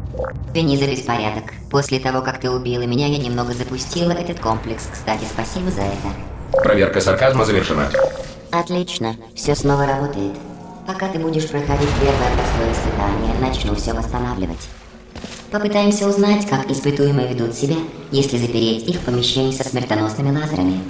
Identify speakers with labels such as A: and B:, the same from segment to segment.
A: Извини за беспорядок. После того, как ты убила меня, я немного запустила этот комплекс. Кстати, спасибо за это.
B: Проверка сарказма завершена.
A: Отлично. Все снова работает. Пока ты будешь проходить первое простое испытание, начну все восстанавливать. Попытаемся узнать, как испытуемые ведут себя, если запереть их в помещении со смертоносными лазерами.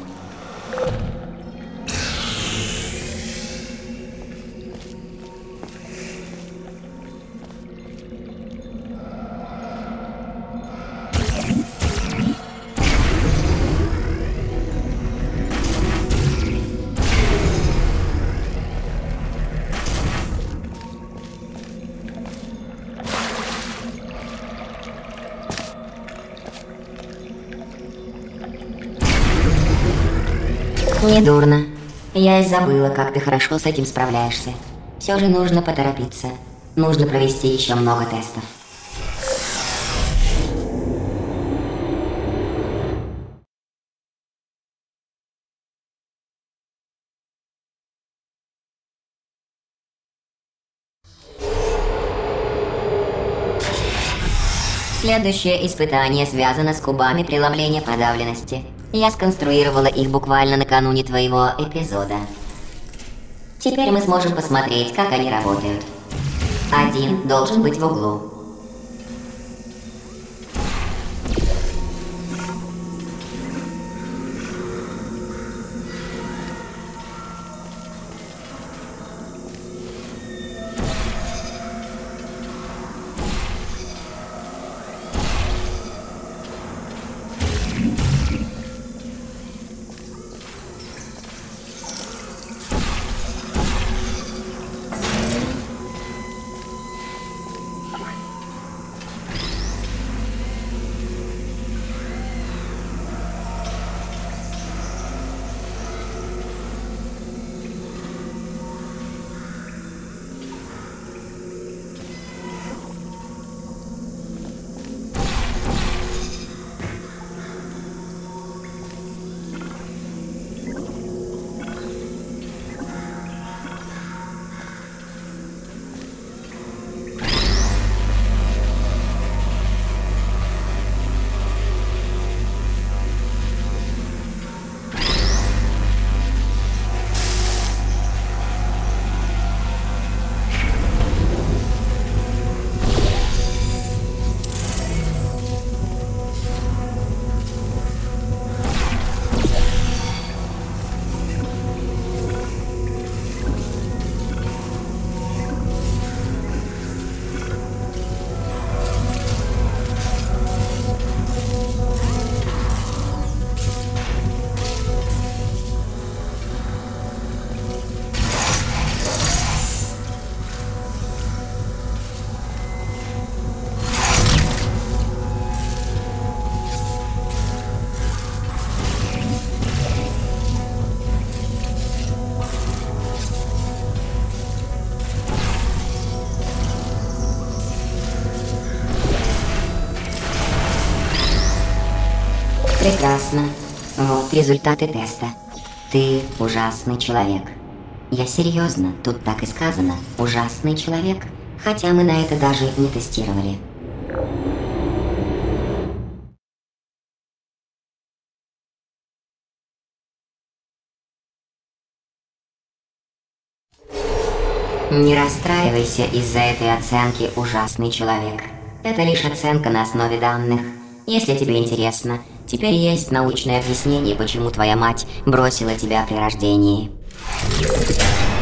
A: Недурно. Я и забыла, как ты хорошо с этим справляешься. Все же нужно поторопиться. Нужно провести еще много тестов. Следующее испытание связано с кубами преломления подавленности. Я сконструировала их буквально накануне твоего эпизода. Теперь мы сможем посмотреть, как они работают. Один должен быть в углу. Прекрасно. Вот результаты теста. Ты ужасный человек. Я серьезно, тут так и сказано. Ужасный человек. Хотя мы на это даже не тестировали. Не расстраивайся из-за этой оценки «ужасный человек». Это лишь оценка на основе данных. Если тебе интересно, теперь есть научное объяснение, почему твоя мать бросила тебя при рождении.